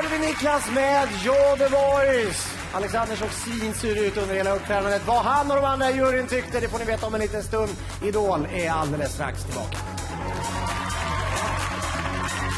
hörde vi Niklas med You're the Voice. Alexander såg sinsur ut under hela uppträdandet. Vad han och de andra i juryn tyckte, det får ni veta om en liten stund. Idol är alldeles strax tillbaka.